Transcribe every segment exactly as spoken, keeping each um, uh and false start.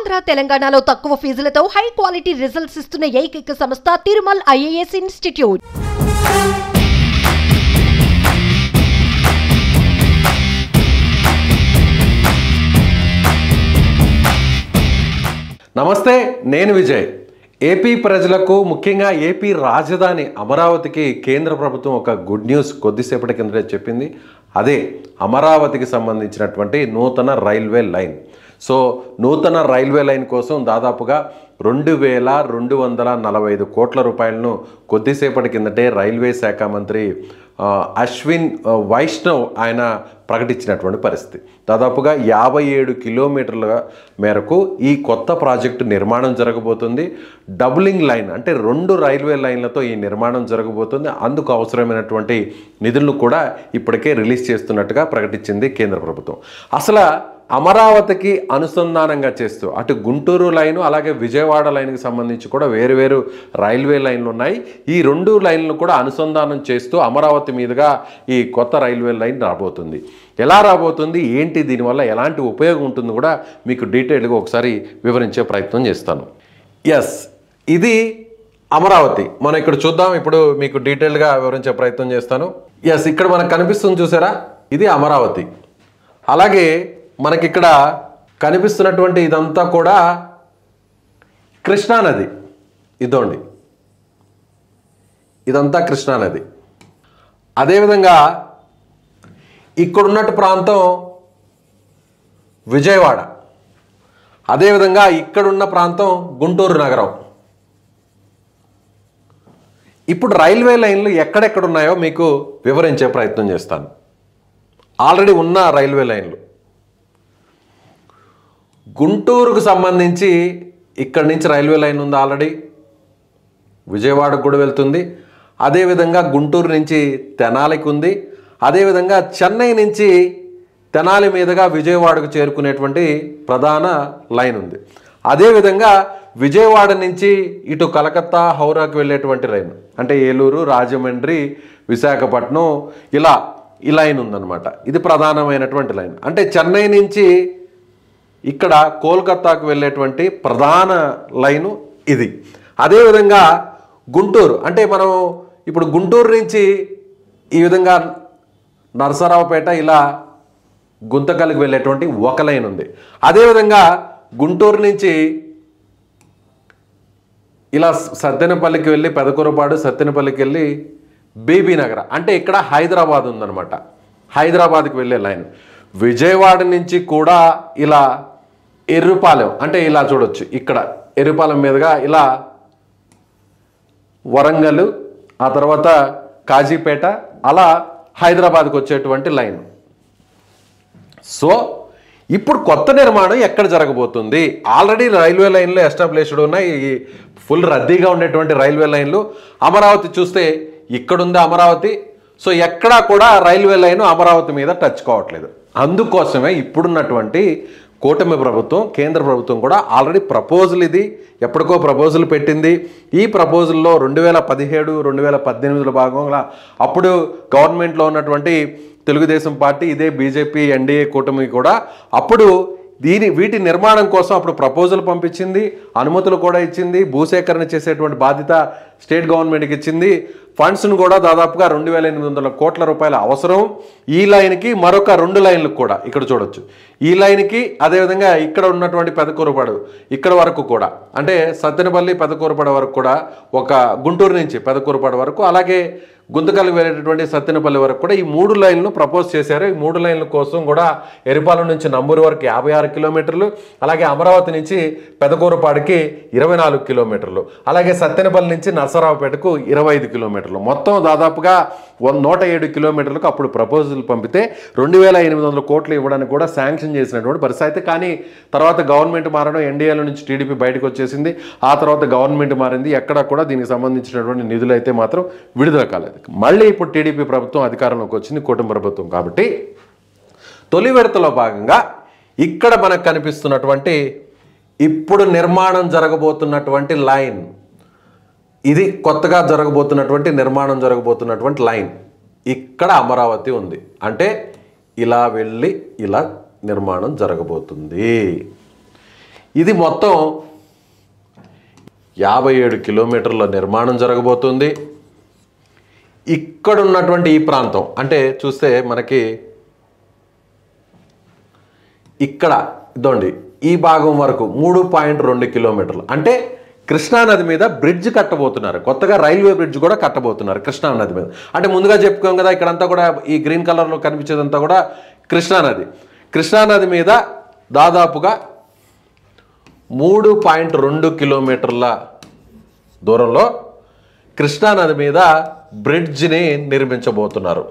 ఆంధ్ర తెలంగాణలో తక్కువ ఫీజులతో high quality results ఇస్తున్న ఏకైక సంస్థ తిరుమల్ ఐఏఎస్ ఇన్స్టిట్యూట్. నమస్తే, నేను విజయ్. ఏపీ ప్రజలకు, ముఖ్యంగా ఏపీ రాజధాని అమరావతికి కేంద్ర ప్రభుత్వం ఒక గుడ్ న్యూస్ కొద్దిసేపటి కిందటే చెప్పింది. అదే అమరావతికి సంబంధించినటువంటి నూతన రైల్వే లైన్. సో నూతన రైల్వే లైన్ కోసం దాదాపుగా రెండు వేల రెండు వందల నలభై ఐదు కోట్ల రూపాయలను కొద్దిసేపటి కిందటే రైల్వే శాఖ మంత్రి అశ్విన్ వైష్ణవ్ ఆయన ప్రకటించినటువంటి పరిస్థితి. దాదాపుగా యాభై ఏడు కిలోమీటర్ల మేరకు ఈ కొత్త ప్రాజెక్టు నిర్మాణం జరగబోతుంది. డబులింగ్ లైన్ అంటే రెండు రైల్వే లైన్లతో ఈ నిర్మాణం జరగబోతుంది. అందుకు అవసరమైనటువంటి నిధులను కూడా ఇప్పటికే రిలీజ్ చేస్తున్నట్టుగా ప్రకటించింది కేంద్ర ప్రభుత్వం. అసలు అమరావతికి అనుసంధానంగా చేస్తూ అటు గుంటూరు లైను అలాగే విజయవాడ లైన్కి సంబంధించి కూడా వేరు వేరు రైల్వే లైన్లు ఉన్నాయి. ఈ రెండు లైన్లను కూడా అనుసంధానం చేస్తూ అమరావతి మీదుగా ఈ కొత్త రైల్వే లైన్ రాబోతుంది. ఎలా రాబోతుంది, ఏంటి, దీనివల్ల ఎలాంటి ఉపయోగం ఉంటుంది కూడా మీకు డీటెయిల్గా ఒకసారి వివరించే ప్రయత్నం చేస్తాను. ఎస్, ఇది అమరావతి. మనం ఇక్కడ చూద్దాం. ఇప్పుడు మీకు డీటెయిల్గా వివరించే ప్రయత్నం చేస్తాను. ఎస్, ఇక్కడ మనకు కనిపిస్తుంది చూసారా, ఇది అమరావతి. అలాగే మనకి ఇక్కడ కనిపిస్తున్నటువంటి ఇదంతా కూడా కృష్ణానది. ఇదోండి, ఇదంతా కృష్ణానది. అదేవిధంగా ఇక్కడున్నట్టు ప్రాంతం విజయవాడ. అదేవిధంగా ఇక్కడున్న ప్రాంతం గుంటూరు నగరం. ఇప్పుడు రైల్వే లైన్లు ఎక్కడెక్కడున్నాయో మీకు వివరించే ప్రయత్నం చేస్తాను. ఆల్రెడీ ఉన్న రైల్వే లైన్లు గుంటూరుకు సంబంధించి ఇక్కడి నుంచి రైల్వే లైన్ ఉంది ఆల్రెడీ, విజయవాడకు కూడా వెళ్తుంది. అదేవిధంగా గుంటూరు నుంచి తెనాలికి ఉంది. అదేవిధంగా చెన్నై నుంచి తెనాలి మీదుగా విజయవాడకు చేరుకునేటువంటి ప్రధాన లైన్ ఉంది. అదేవిధంగా విజయవాడ నుంచి ఇటు కలకత్తా, హౌరాకు వెళ్ళేటువంటి లైన్ అంటే ఏలూరు, రాజమండ్రి, విశాఖపట్నం, ఇలా ఈ లైన్ ఉందన్నమాట. ఇది ప్రధానమైనటువంటి లైన్. అంటే చెన్నై నుంచి ఇక్కడ కోల్కతాకు వెళ్ళేటువంటి ప్రధాన లైను ఇది. అదేవిధంగా గుంటూరు అంటే మనం ఇప్పుడు గుంటూరు నుంచి ఈ విధంగా నరసరావుపేట, ఇలా గుంతకల్కి వెళ్ళేటువంటి ఒక లైన్ ఉంది. అదేవిధంగా గుంటూరు నుంచి ఇలా సత్తెనపల్లికి వెళ్ళి పెదకూరపాడు, సత్తెనపల్లికి వెళ్ళి బీబీ నగర్ అంటే ఇక్కడ హైదరాబాద్ ఉందన్నమాట. హైదరాబాద్కి వెళ్ళే లైన్. విజయవాడ నుంచి కూడా ఇలా ఎర్రుపాలెం అంటే ఇలా చూడొచ్చు, ఇక్కడ ఎర్రుపాలెం మీదుగా ఇలా వరంగల్, ఆ తర్వాత కాజీపేట, అలా హైదరాబాద్కి వచ్చేటువంటి లైన్. సో ఇప్పుడు కొత్త నిర్మాణం ఎక్కడ జరగబోతుంది? ఆల్రెడీ రైల్వే లైన్లు ఎస్టాబ్లిష్డ్ ఉన్నాయి. ఈ ఫుల్ రద్దీగా ఉండేటువంటి రైల్వే లైన్లు. అమరావతి చూస్తే ఇక్కడుంది అమరావతి. సో ఎక్కడా కూడా రైల్వే లైన్ అమరావతి మీద టచ్ కావట్లేదు. అందుకోసమే ఇప్పుడున్నటువంటి కూటమి ప్రభుత్వం, కేంద్ర ప్రభుత్వం కూడా ఆల్రెడీ ప్రపోజల్, ఇది ఎప్పటికో ప్రపోజల్ పెట్టింది. ఈ ప్రపోజల్లో రెండు వేల పదిహేడు రెండు వేల పద్దెనిమిదిలో భాగంగా అప్పుడు గవర్నమెంట్లో ఉన్నటువంటి తెలుగుదేశం పార్టీ, ఇదే బీజేపీ ఎన్డీఏ కూటమి కూడా అప్పుడు దీని వీటి నిర్మాణం కోసం అప్పుడు ప్రపోజల్ పంపించింది, అనుమతులు కూడా ఇచ్చింది, భూసేకరణ చేసేటువంటి బాధ్యత స్టేట్ గవర్నమెంట్కి ఇచ్చింది. ఫండ్స్ను కూడా దాదాపుగా రెండు వేల ఎనిమిది వందల కోట్ల రూపాయల అవసరం. ఈ లైన్కి మరొక రెండు లైన్లకు కూడా ఇక్కడ చూడొచ్చు. ఈ లైన్కి అదేవిధంగా ఇక్కడ ఉన్నటువంటి పెదకూరపాడు ఇక్కడ వరకు కూడా అంటే సత్తెనపల్లి, పెదకూరపాడు వరకు కూడా, ఒక గుంటూరు నుంచి పెదకూరపాడు వరకు, అలాగే గుంతకల్కి వెళ్ళేటటువంటి సత్తెనపల్లి వరకు కూడా ఈ మూడు లైన్లు ప్రపోజ్ చేశారు. ఈ మూడు లైన్ల కోసం కూడా ఎరిపాలెం నుంచి నంబూరు వరకు యాభై ఆరు కిలోమీటర్లు, అలాగే అమరావతి నుంచి పెదకూరపాడుకి ఇరవై నాలుగు కిలోమీటర్లు, అలాగే సత్తెనపల్లి నుంచి నరసరావుపేటకు ఇరవై ఐదు కిలోమీటర్లు, మొత్తం దాదాపుగా నూట ఏడు కిలోమీటర్లకు అప్పుడు ప్రపోజల్ పంపితే రెండు వేల ఎనిమిది వందల కోట్లు ఇవ్వడానికి కూడా శాంక్షన్ చేసినటువంటి పరిస్థితి. కానీ తర్వాత గవర్నమెంట్ మారడం, ఎన్డీఏల నుంచి టీడీపీ బయటకు వచ్చేసింది. ఆ తర్వాత గవర్నమెంట్ మారింది. ఎక్కడా కూడా దీనికి సంబంధించినటువంటి నిధులు అయితే మాత్రం విడుదల కాలేదు. మళ్ళీ ఇప్పుడు టీడీపీ ప్రభుత్వం అధికారంలోకి వచ్చింది, కూటమి ప్రభుత్వం. కాబట్టి తొలి విడతలో భాగంగా ఇక్కడ మనకు కనిపిస్తున్నటువంటి ఇప్పుడు నిర్మాణం జరగబోతున్నటువంటి లైన్, ఇది కొత్తగా జరగబోతున్నటువంటి నిర్మాణం జరగబోతున్నటువంటి లైన్. ఇక్కడ అమరావతి ఉంది అంటే ఇలా వెళ్ళి ఇలా నిర్మాణం జరగబోతుంది. ఇది మొత్తం యాభై ఏడు కిలోమీటర్ల నిర్మాణం జరగబోతుంది. ఇక్కడ ఉన్నటువంటి ఈ ప్రాంతం అంటే చూస్తే మనకి ఇక్కడ ఇదండి ఈ భాగం వరకు మూడు పాయింట్ రెండు కిలోమీటర్లు అంటే కృష్ణానది మీద బ్రిడ్జ్ కట్టబోతున్నారు. కొత్తగా రైల్వే బ్రిడ్జ్ కూడా కట్టబోతున్నారు కృష్ణానది మీద. అంటే ముందుగా చెప్పుకోం కదా, ఇక్కడంతా కూడా ఈ గ్రీన్ కలర్లో కనిపించేదంతా కూడా కృష్ణానది. కృష్ణానది మీద దాదాపుగా మూడు పాయింట్ రెండు కిలోమీటర్ల దూరంలో కృష్ణానది మీద బ్రిడ్జ్ని నిర్మించబోతున్నారు.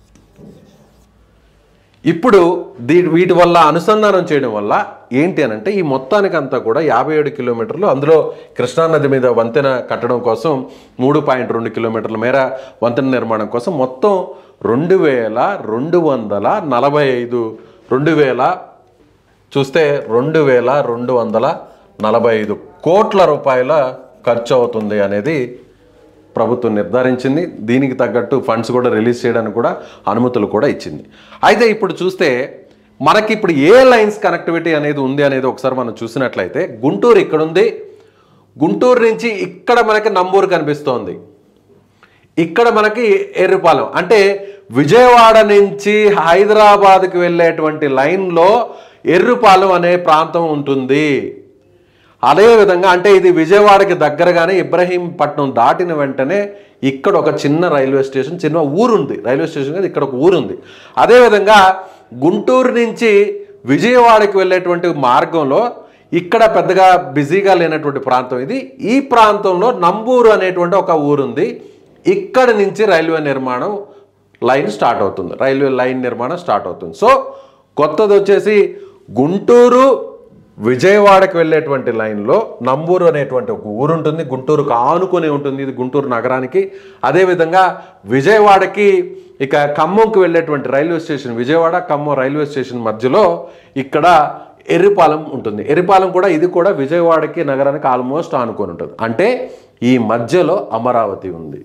ఇప్పుడు దీ వీటి వల్ల అనుసంధానం చేయడం వల్ల ఏంటి అని అంటే ఈ మొత్తానికంతా కూడా యాభై ఏడు కిలోమీటర్లు, అందులో కృష్ణానది మీద వంతెన కట్టడం కోసం మూడు పాయింట్ రెండు కిలోమీటర్ల మేర వంతెన నిర్మాణం కోసం మొత్తం రెండు వేల రెండు వందల నలభై ఐదు రెండు వేల చూస్తే రెండు వేల రెండు వందల నలభై ఐదు కోట్ల రూపాయల ఖర్చు అవుతుంది అనేది ప్రభుత్వం నిర్ధారించింది. దీనికి తగ్గట్టు ఫండ్స్ కూడా రిలీజ్ చేయడానికి కూడా అనుమతులు కూడా ఇచ్చింది. అయితే ఇప్పుడు చూస్తే మనకి ఇప్పుడు ఏ లైన్స్ కనెక్టివిటీ అనేది ఉంది అనేది ఒకసారి మనం చూసినట్లయితే గుంటూరు ఇక్కడ ఉంది. గుంటూరు నుంచి ఇక్కడ మనకి నంబూరు కనిపిస్తోంది. ఇక్కడ మనకి ఎర్రిపాలెం అంటే విజయవాడ నుంచి హైదరాబాద్కి వెళ్ళేటువంటి లైన్లో ఎర్రిపాలెం అనే ప్రాంతం ఉంటుంది. అదేవిధంగా అంటే ఇది విజయవాడకి దగ్గరగానే ఇబ్రహీంపట్నం దాటిన వెంటనే ఇక్కడ ఒక చిన్న రైల్వే స్టేషన్, చిన్న ఊరు ఉంది. రైల్వే స్టేషన్ కదా, ఇక్కడ ఒక ఊరు ఉంది. అదేవిధంగా గుంటూరు నుంచి విజయవాడకి వెళ్ళేటువంటి మార్గంలో ఇక్కడ పెద్దగా బిజీగా లేనటువంటి ప్రాంతం ఇది. ఈ ప్రాంతంలో నంబూరు అనేటువంటి ఒక ఊరుంది. ఇక్కడి నుంచి రైల్వే నిర్మాణం లైన్ స్టార్ట్ అవుతుంది. రైల్వే లైన్ నిర్మాణం స్టార్ట్ అవుతుంది. సో కొత్తది వచ్చేసి గుంటూరు విజయవాడకి వెళ్ళేటువంటి లైన్లో నంబూరు అనేటువంటి ఒక ఊరు ఉంటుంది. గుంటూరుకు ఆనుకొని ఉంటుంది ఇది గుంటూరు నగరానికి. అదేవిధంగా విజయవాడకి ఇక ఖమ్మంకి వెళ్ళేటువంటి railway station Vijayawada Khammam railway station మధ్యలో ఇక్కడ ఎర్రిపాలెం ఉంటుంది. ఎర్రిపాలెం కూడా ఇది కూడా విజయవాడకి నగరానికి ఆల్మోస్ట్ ఆనుకొని ఉంటుంది. అంటే ఈ మధ్యలో అమరావతి ఉంది.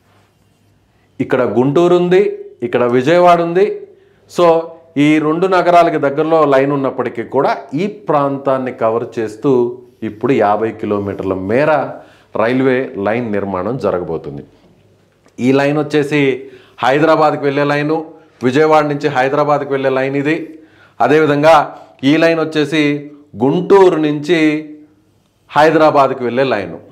ఇక్కడ గుంటూరు ఉంది, ఇక్కడ విజయవాడ ఉంది. సో ఈ రెండు నగరాలకి దగ్గరలో లైన్ ఉన్నప్పటికీ కూడా ఈ ప్రాంతాన్ని కవర్ చేస్తూ ఇప్పుడు యాభై కిలోమీటర్ల మేర రైల్వే లైన్ నిర్మాణం జరగబోతుంది. ఈ లైన్ వచ్చేసి హైదరాబాద్కి వెళ్ళే లైను, విజయవాడ నుంచి హైదరాబాద్కి వెళ్ళే లైన్ ఇది. అదేవిధంగా ఈ లైన్ వచ్చేసి గుంటూరు నుంచి హైదరాబాద్కి వెళ్ళే లైను.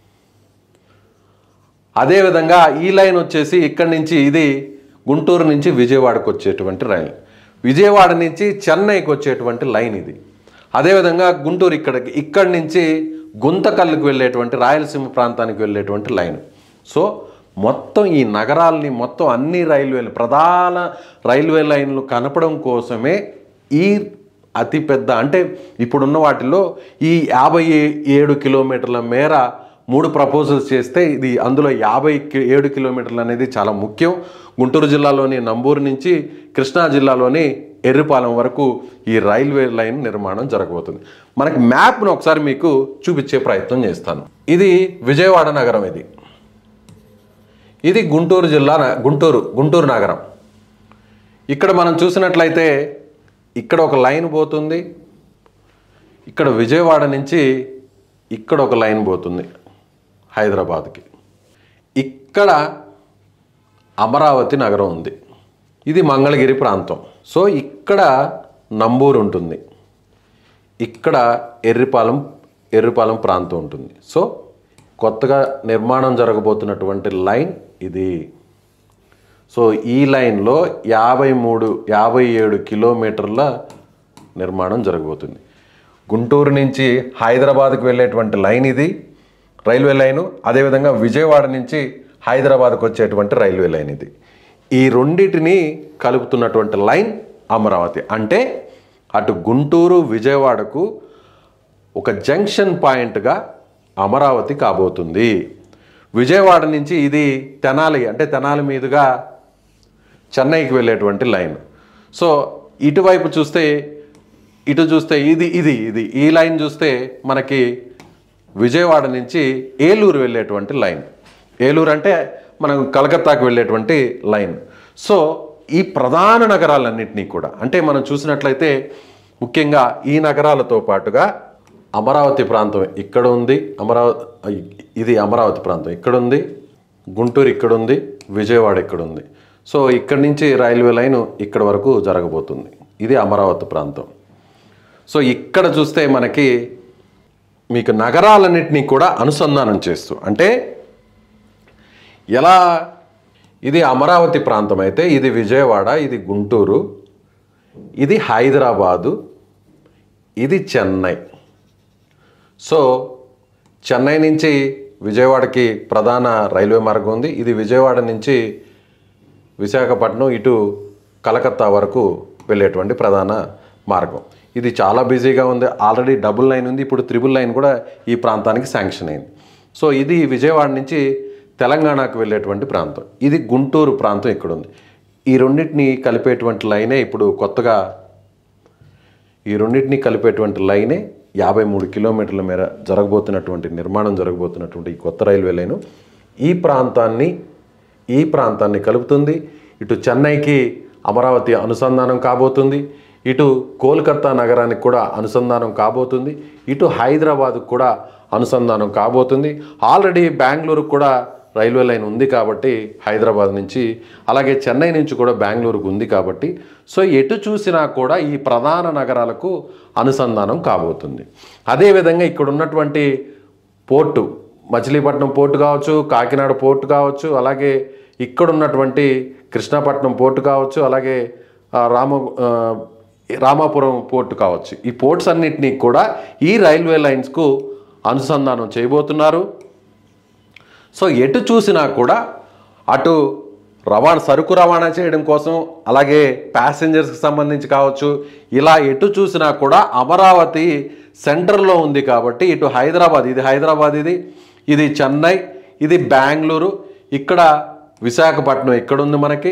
అదేవిధంగా ఈ లైన్ వచ్చేసి ఇక్కడి నుంచి ఇది గుంటూరు నుంచి విజయవాడకు వచ్చేటువంటి రైలు, విజయవాడ నుంచి చెన్నైకి వచ్చేటువంటి లైన్ ఇది. అదేవిధంగా గుంటూరు ఇక్కడికి ఇక్కడి నుంచి గుంతకల్లుకు వెళ్ళేటువంటి రాయలసీమ ప్రాంతానికి వెళ్ళేటువంటి లైన్. సో మొత్తం ఈ నగరాలని మొత్తం అన్ని రైల్వేలు ప్రధాన రైల్వే లైన్లు కనపడం కోసమే ఈ అతిపెద్ద అంటే ఇప్పుడున్న వాటిలో ఈ యాభై ఏడు కిలోమీటర్ల మేర మూడు ప్రపోజల్స్ చేస్తే ఇది అందులో యాభై ఏడు కిలోమీటర్లు అనేది చాలా ముఖ్యం. గుంటూరు జిల్లాలోని నంబూరు నుంచి కృష్ణా జిల్లాలోని ఎర్రిపాలెం వరకు ఈ రైల్వే లైన్ నిర్మాణం జరగబోతుంది. మనకి మ్యాప్ను ఒకసారి మీకు చూపించే ప్రయత్నం చేస్తాను. ఇది విజయవాడ నగరం, ఇది ఇది గుంటూరు జిల్లా గుంటూరు గుంటూరు నగరం. ఇక్కడ మనం చూసినట్లయితే ఇక్కడ ఒక లైన్ పోతుంది, ఇక్కడ విజయవాడ నుంచి ఇక్కడ ఒక లైన్ పోతుంది హైదరాబాద్కి. ఇక్కడ అమరావతి నగరం ఉంది, ఇది మంగళగిరి ప్రాంతం. సో ఇక్కడ నంబూరు ఉంటుంది, ఇక్కడ ఎర్రిపాలెం ఎర్రిపాలెం ప్రాంతం ఉంటుంది. సో కొత్తగా నిర్మాణం జరగబోతున్నటువంటి లైన్ ఇది. సో ఈ లైన్లో యాభై మూడు యాభై ఏడు కిలోమీటర్ల నిర్మాణం జరగబోతుంది. గుంటూరు నుంచి హైదరాబాద్కి వెళ్ళేటువంటి లైన్ ఇది రైల్వే లైను. అదేవిధంగా విజయవాడ నుంచి హైదరాబాద్కు వచ్చేటువంటి రైల్వే లైన్ ఇది. ఈ రెండింటిని కలుపుతున్నటువంటి లైన్ అమరావతి. అంటే అటు గుంటూరు విజయవాడకు ఒక జంక్షన్ పాయింట్గా అమరావతి కాబోతుంది. విజయవాడ నుంచి ఇది తెనాలి అంటే తెనాలి మీదుగా చెన్నైకి వెళ్ళేటువంటి లైన్. సో ఇటువైపు చూస్తే ఇటు చూస్తే ఇది ఇది ఇది ఈ లైన్ చూస్తే మనకి విజయవాడ నుంచి ఏలూరు వెళ్ళేటువంటి లైన్. ఏలూరు అంటే మనం కలకత్తాకు వెళ్ళేటువంటి లైన్. సో ఈ ప్రధాన నగరాలన్నింటినీ కూడా అంటే మనం చూసినట్లయితే ముఖ్యంగా ఈ నగరాలతో పాటుగా అమరావతి ప్రాంతం ఇక్కడ ఉంది, అమరావతి ఇది అమరావతి ప్రాంతం ఇక్కడ ఉంది, గుంటూరు ఇక్కడ ఉంది, విజయవాడ ఇక్కడ ఉంది. సో ఇక్కడి నుంచి రైల్వే లైన్ ఇక్కడ వరకు జరగబోతుంది. ఇది అమరావతి ప్రాంతం. సో ఇక్కడ చూస్తే మనకి మీకు నగరాలన్నింటినీ కూడా అనుసంధానం చేస్తూ, అంటే ఎలా, ఇది అమరావతి ప్రాంతం అయితే ఇది విజయవాడ, ఇది గుంటూరు, ఇది హైదరాబాదు, ఇది చెన్నై. సో చెన్నై నుంచి విజయవాడకి ప్రధాన రైల్వే మార్గం ఉంది. ఇది విజయవాడ నుంచి విశాఖపట్నం ఇటు కలకత్తా వరకు వెళ్ళేటువంటి ప్రధాన మార్గం. ఇది చాలా బిజీగా ఉంది. ఆల్రెడీ డబుల్ లైన్ ఉంది, ఇప్పుడు త్రిబుల్ లైన్ కూడా ఈ ప్రాంతానికి శాంక్షన్ అయింది. సో ఇది విజయవాడ నుంచి తెలంగాణకు వెళ్ళేటువంటి ప్రాంతం. ఇది గుంటూరు ప్రాంతం ఇక్కడ ఉంది. ఈ రెండింటిని కలిపేటువంటి లైనే ఇప్పుడు కొత్తగా ఈ రెండింటిని కలిపేటువంటి లైనే యాభై మూడు కిలోమీటర్ల మేర జరగబోతున్నటువంటి నిర్మాణం జరగబోతున్నటువంటి ఈ కొత్త రైల్వే లైను ఈ ప్రాంతాన్ని ఈ ప్రాంతాన్ని కలుపుతుంది. ఇటు చెన్నైకి అమరావతి అనుసంధానం కాబోతుంది, ఇటు కోల్కతా నగరానికి కూడా అనుసంధానం కాబోతుంది, ఇటు హైదరాబాద్కు కూడా అనుసంధానం కాబోతుంది. ఆల్రెడీ బెంగళూరుకు కూడా రైల్వే లైన్ ఉంది కాబట్టి హైదరాబాద్ నుంచి, అలాగే చెన్నై నుంచి కూడా బెంగళూరుకు ఉంది కాబట్టి, సో ఎటు చూసినా కూడా ఈ ప్రధాన నగరాలకు అనుసంధానం కాబోతుంది. అదేవిధంగా ఇక్కడ ఉన్నటువంటి పోర్టు, మచిలీపట్నం పోర్టు కావచ్చు, కాకినాడ పోర్టు కావచ్చు, అలాగే ఇక్కడ ఉన్నటువంటి కృష్ణపట్నం పోర్టు కావచ్చు, అలాగే రామ రామాపురం పోర్టు కావచ్చు, ఈ పోర్ట్స్ అన్నిటినీ కూడా ఈ రైల్వే లైన్స్కు అనుసంధానం చేయబోతున్నారు. సో ఎటు చూసినా కూడా అటు రవాణా సరుకు రవాణా చేయడం కోసం, అలాగే ప్యాసింజర్స్కి సంబంధించి కావచ్చు, ఇలా ఎటు చూసినా కూడా అమరావతి సెంటర్లో ఉంది కాబట్టి ఇటు హైదరాబాద్, ఇది హైదరాబాద్, ఇది ఇది చెన్నై, ఇది బెంగళూరు, ఇక్కడ విశాఖపట్నం ఇక్కడ ఉంది మనకి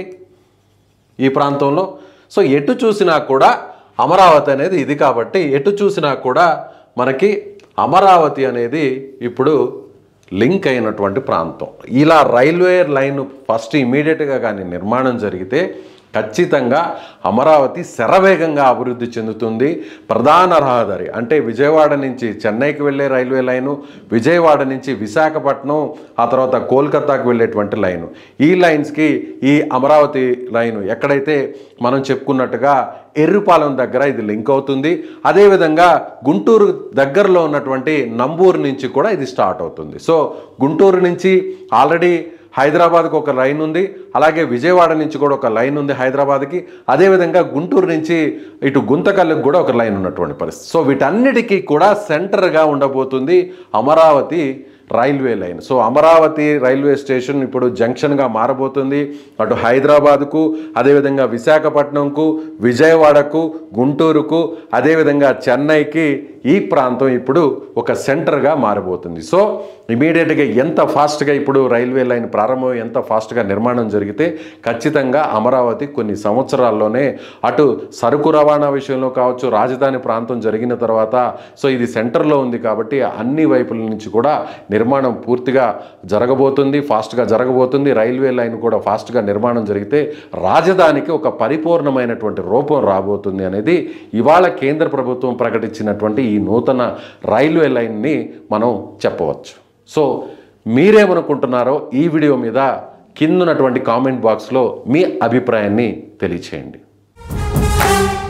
ఈ ప్రాంతంలో. సో ఎటు చూసినా కూడా అమరావతి అనేది ఇది కాబట్టి ఎటు చూసినా కూడా మనకి అమరావతి అనేది ఇప్పుడు లింక్ అయినటువంటి ప్రాంతం. ఇలా రైల్వే లైన్ ఫస్ట్ ఇమీడియట్గా కానీ నిర్మాణం జరిగితే ఖచ్చితంగా అమరావతి శరవేగంగా అభివృద్ధి చెందుతుంది. ప్రధాన రహదారి అంటే విజయవాడ నుంచి చెన్నైకి వెళ్ళే రైల్వే లైను, విజయవాడ నుంచి విశాఖపట్నం, ఆ తర్వాత కోల్కతాకు వెళ్ళేటువంటి లైను, ఈ లైన్స్కి ఈ అమరావతి లైను ఎక్కడైతే మనం చెప్పుకున్నట్టుగా ఎర్రుపాలెం దగ్గర ఇది లింక్ అవుతుంది. అదేవిధంగా గుంటూరు దగ్గరలో ఉన్నటువంటి నంబూరు నుంచి కూడా ఇది స్టార్ట్ అవుతుంది. సో గుంటూరు నుంచి ఆల్రెడీ హైదరాబాద్కి ఒక లైన్ ఉంది, అలాగే విజయవాడ నుంచి కూడా ఒక లైన్ ఉంది హైదరాబాద్కి, అదేవిధంగా గుంటూరు నుంచి ఇటు గుంతకల్లుకు కూడా ఒక లైన్ ఉన్నటువంటి పరిస్థితి. సో వీటన్నిటికీ కూడా సెంటర్గా ఉండబోతుంది Amaravati railway line. So Amaravati railway station ఇప్పుడు జంక్షన్గా మారబోతుంది. అటు హైదరాబాద్కు, అదేవిధంగా విశాఖపట్నంకు, విజయవాడకు, గుంటూరుకు, అదేవిధంగా చెన్నైకి ఈ ప్రాంతం ఇప్పుడు ఒక సెంటర్గా మారబోతుంది. సో ఇమీడియట్గా ఎంత ఫాస్ట్గా ఇప్పుడు రైల్వే లైన్ ప్రారంభం, ఎంత ఫాస్ట్గా నిర్మాణం జరిగితే ఖచ్చితంగా అమరావతి కొన్ని సంవత్సరాల్లోనే అటు సరుకు రవాణా విషయంలో కావచ్చు, రాజధాని ప్రాంతం జరిగిన తర్వాత, సో ఇది సెంటర్లో ఉంది కాబట్టి అన్ని వైపుల నుంచి కూడా నిర్మాణం పూర్తిగా జరగబోతుంది, ఫాస్ట్గా జరగబోతుంది. రైల్వే లైన్ కూడా ఫాస్ట్గా నిర్మాణం జరిగితే రాజధానికి ఒక పరిపూర్ణమైనటువంటి రూపం రాబోతుంది అనేది ఇవాళ కేంద్ర ప్రభుత్వం ప్రకటించినటువంటి ఈ నూతన రైల్వే లైన్ని మనం చెప్పవచ్చు. సో మీరేమనుకుంటున్నారో ఈ వీడియో మీద కింద ఉన్నటువంటి కామెంట్ బాక్స్లో మీ అభిప్రాయాన్ని తెలియచేయండి.